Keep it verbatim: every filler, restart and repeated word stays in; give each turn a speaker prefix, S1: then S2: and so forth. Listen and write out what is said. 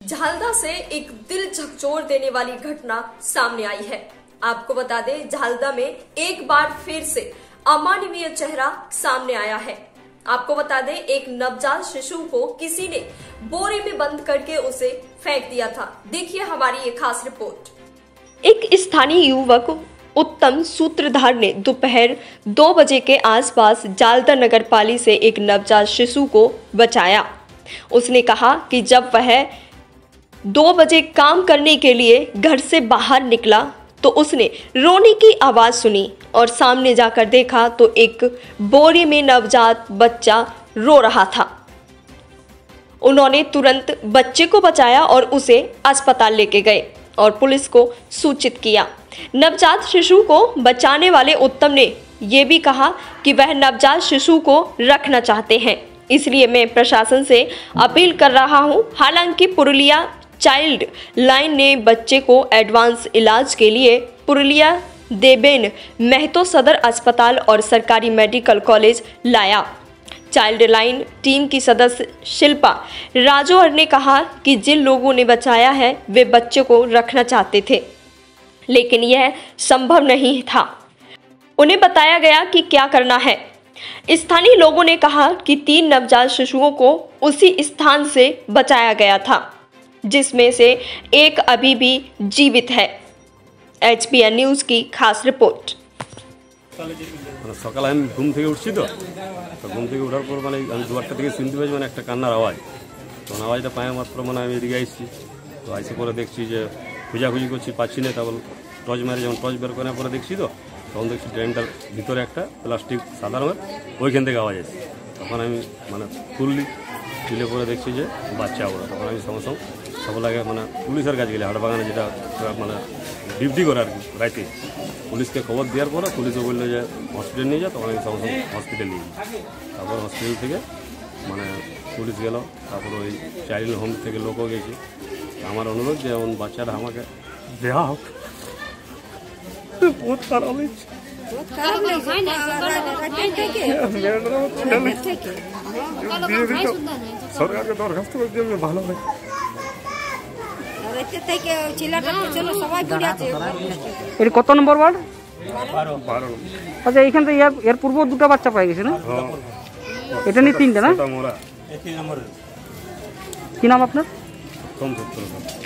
S1: झालदा से एक दिल झकझोर देने वाली घटना सामने आई है। आपको बता दें, झालदा में एक बार फिर से अमानवीय चेहरा सामने आया है। आपको बता दें, एक नवजात शिशु को किसी ने बोरे में बंद करके उसे फेंक दिया था। देखिए हमारी ये खास रिपोर्ट। एक स्थानीय युवक उत्तम सूत्रधार ने दोपहर दो बजे के आसपास झालदा नगरपालिका से एक नवजात शिशु को बचाया। उसने कहा कि जब वह दो बजे काम करने के लिए घर से बाहर निकला तो उसने रोने की आवाज सुनी और सामने जाकर देखा तो एक बोरे में नवजात बच्चा रो रहा था। उन्होंने तुरंत बच्चे को बचाया और उसे अस्पताल लेके गए और पुलिस को सूचित किया। नवजात शिशु को बचाने वाले उत्तम ने यह भी कहा कि वह नवजात शिशु को रखना चाहते हैं, इसलिए मैं प्रशासन से अपील कर रहा हूं। हालांकि पुरुलिया चाइल्ड लाइन ने बच्चे को एडवांस इलाज के लिए पुरुलिया देवेन महतो सदर अस्पताल और सरकारी मेडिकल कॉलेज लाया। चाइल्ड लाइन टीम की सदस्य शिल्पा राजौर ने कहा कि जिन लोगों ने बचाया है वे बच्चे को रखना चाहते थे, लेकिन यह संभव नहीं था। उन्हें बताया गया कि क्या करना है। स्थानीय लोगों ने कहा कि तीन नवजात शिशुओं को उसी स्थान से बचाया गया था, जिसमें से एक अभी भी जीवित है। एच पी एन न्यूज की खास रिपोर्ट।
S2: सकाल আমি ঘুম থেকে উঠছি তো তো ঘুম থেকে ওঠার পর মানে আমি দুয়ারটা থেকে শুনতে পাই মানে একটা কান্নার আওয়াজ। তখন আওয়াজটা পায় মাত্র মানে আমি এদিকে আসছি, তো আইসে পরে দেখছি যে খোঁজাখুঁজি করছি, পাচ্ছি না। তারপর টর্চ মারি, যখন টর্চ বের করার পরে দেখছি তো তখন দেখছি ড্রেনটার ভিতরে একটা প্লাস্টিক সাদা রঙের ওইখান থেকে আওয়াজ আসছে। তখন আমি মানে তুললি, তুলে পরে দেখছি যে বাচ্চা ওরা। তখন আমি সঙ্গে সঙ্গে সব লাগে মানে পুলিশের কাছে গেলে হাটবাগানে যেটা মানে ডিউটি করে আর কি রাইতে পুলিশকে খবর দেওয়ার পরে পুলিশও বললো যে হসপিটাল নিয়ে যা। তখন আমি সঙ্গে সঙ্গে হসপিটাল নিয়ে যাই। তারপর হসপিটাল থেকে মানে পুলিশ গেল, তারপর ওই চাইল্ড হোম থেকে লোকও গেছে। আমার অনুরোধ যে এমন বাচ্চারা আমাকে দেওয়া হোক। বহুত খারাপ হয়েছে, সরকারকে দরখাস্ত করে দিয়ে ভালো হয়।
S3: কত নম্বর ওয়ার্ড? আচ্ছা, এখান থেকে এর পূর্ব দুটো বাচ্চা পাই গেছে না? এটা নিয়ে তিনটে না? কি নাম আপনার?